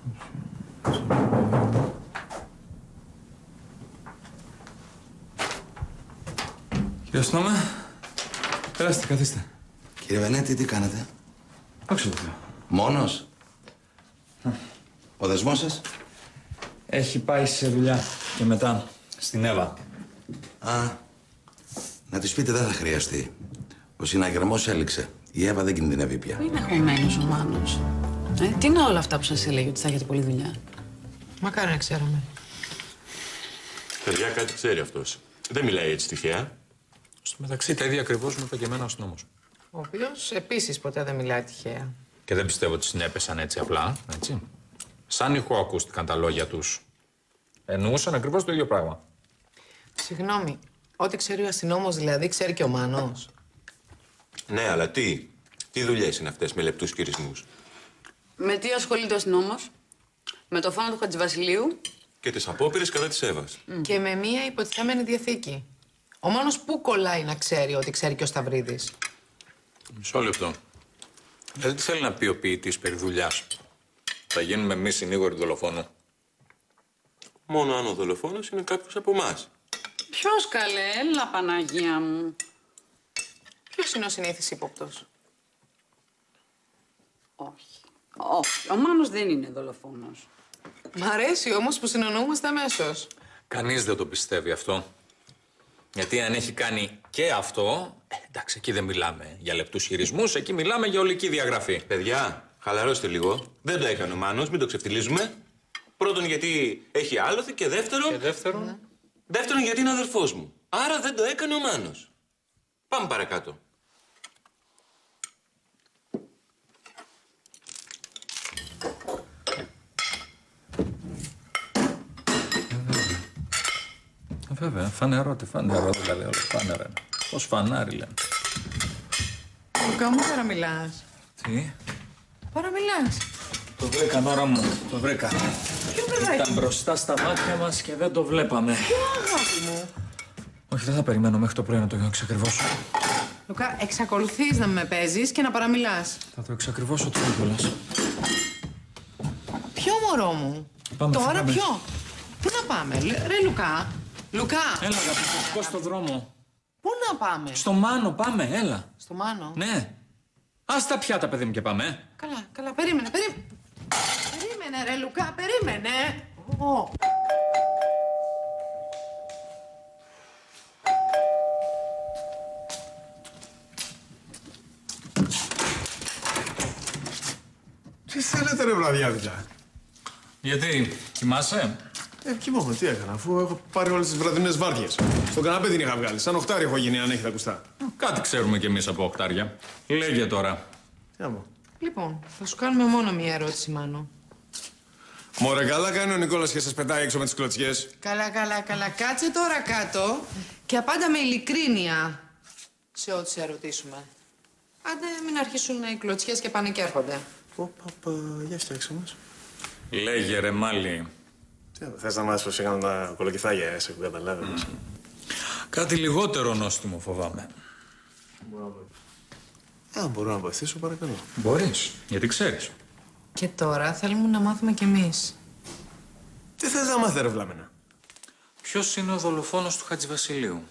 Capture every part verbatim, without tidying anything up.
Κύριε Αστυνόμε, περάστε, καθίστε. Κύριε Βενέτη, τι κάνετε? Άξιο το Θεό. Μόνος? Ο δεσμός σας? Έχει πάει σε δουλειά και μετά στην Εύα. Α, να της πείτε δεν θα χρειαστεί. Ο συναγερμός έληξε. Η Εύα δεν κινδυνεύει πια. Πού είναι χωμένος ο Μάνος? Ε, τι είναι όλα αυτά που σας έλεγε ότι θα έχετε πολλή δουλειά? Μακάρι να ξέραμε. Παιδιά, κάτι ξέρει αυτός. Δεν μιλάει έτσι τυχαία. Στο μεταξύ, τα ίδια ακριβώς μου είπε και εμένα ο αστυνόμος. Ο οποίος επίσης ποτέ δεν μιλάει τυχαία. Και δεν πιστεύω ότι συνέπεσαν έτσι απλά, έτσι. Σαν ηχό ακούστηκαν τα λόγια τους. Εννοούσαν ακριβώς το ίδιο πράγμα. Συγγνώμη, ό,τι ξέρει ο αστυνόμος δηλαδή, ξέρει και ο Μάνος. Ναι, αλλά τι. Τι δουλειές είναι αυτές με λεπτούς κυρισμούς? Με τι ασχολείται ο αστυνόμος? Με το φόνο του Χατζηβασιλείου? Και τις απόπειρες κατά της Εύας. Mm. Και με μία υποτιθέμενη διαθήκη. Ο Μάνος πού κολλάει να ξέρει ότι ξέρει και ο Σταυρίδης? Μισό λεπτό. Δηλαδή τι θέλει να πει ο ποιητής περί δουλειάς? Θα γίνουμε εμείς συνήγοροι δολοφόνου? Μόνο αν ο δολοφόνος είναι κάποιος από εμάς. Ποιος καλέ, έλα Παναγία μου. Ποιος είναι ο συνήθις ύποπτος? Όχι. Όχι. Ο Μάνος δεν είναι δολοφόνος. Μ' αρέσει όμως που συνεννοούμαστε αμέσως. Κανείς δεν το πιστεύει αυτό. Γιατί αν έχει κάνει και αυτό, ε, εντάξει, εκεί δεν μιλάμε για λεπτούς χειρισμούς, εκεί μιλάμε για ολική διαγραφή. Παιδιά, χαλαρώστε λίγο. Δεν το έκανε ο Μάνος, μην το ξεφτιλίζουμε. Πρώτον, γιατί έχει άλοθη και δεύτερον. Και δεύτερον. Ναι. Δεύτερον, γιατί είναι αδερφός μου. Άρα δεν το έκανε ο Μάνος. Πάμε παρακάτω. Βέβαια, φανερό, τι φανερό δηλαδή, όλο φάνερα. Πώς φανάρι λένε. Λουκά μου, παραμιλάς. Τι? Παραμιλάς. Το βρήκα, Νόρα μου, το βρήκα. Ποιο παιδάκι? Ήταν μπροστά στα μάτια μας και δεν το βλέπαμε. Ποιο, αγάπη μου? Όχι, δεν θα περιμένω μέχρι το πρωί να το εξακριβώσω. Λουκά, εξακολουθείς να με παίζεις και να παραμιλάς. Θα το εξακριβώσω τώρα κιόλας. Ποιο, μωρό μου? Πάμε, Τώρα φύγαμε. ποιο? Πού να πάμε, Λε- ρε Λουκά? Λουκά! Έλα, αγαπητέ, πώς στο δρόμο. Πού να πάμε? Στο Μάνο, πάμε, έλα. Στο Μάνο? Ναι. Ας τα πιάτα, παιδί μου, και πάμε, ε. Καλά, καλά, περίμενε, περίμενε. Περίμενε, ρε Λουκά, περίμενε. Ω. Τι θέλετε ρε βραδιάδικα? Γιατί, κοιμάσαι? Ε, κοιμόμαι, τι έκανα, αφού έχω πάρει όλες τις βραδινές βάρδιες. Στο καναπέ την είχα βγάλει, σαν οχτάρι έχω γίνει αν έχετε ακουστά. Κάτι ξέρουμε κι εμείς από οκτάρια. Λέγε τώρα. Τι άμα. Λοιπόν, θα σου κάνουμε μόνο μία ερώτηση, Μάνο. Μωρέ, καλά κάνει ο Νικόλας και σας πετάει έξω με τις κλωτσιές. Καλά, καλά, καλά. Κάτσε τώρα κάτω και απάντα με ειλικρίνεια σε ό,τι σε ερωτήσουμε. Άντε, μην αρχίσουν οι κλωτσιές και πάνε και έρχονται. Ω, παπα, για φτιάξε μας. Λέγε ρε Μάλι. Τι, θες να μάθεις πως έκανα τα κολοκυθάγια, εσύ που καταλάβαινες. Mm. Κάτι λιγότερο νόστιμο φοβάμαι. Αν μπορώ να βοηθήσω, παρακαλώ. Μπορείς, γιατί ξέρεις. Και τώρα θέλουμε να μάθουμε κι εμείς. Τι θες να μάθει, ρε βλάμενα? Ποιος είναι ο δολοφόνος του Χατζηβασιλείου?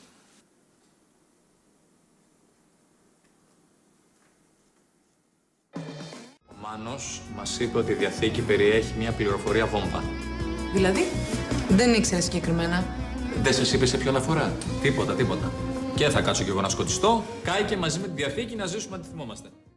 Ο Μάνος μας είπε ότι η διαθήκη περιέχει μια πληροφορία βόμβα. Δηλαδή, δεν ήξερε συγκεκριμένα. Δεν σας είπε σε ποιον αφορά? Τίποτα, τίποτα. Και θα κάτσω κι εγώ να σκοτιστώ, κάει και μαζί με τη διαθήκη να ζήσουμε αν τη θυμόμαστε.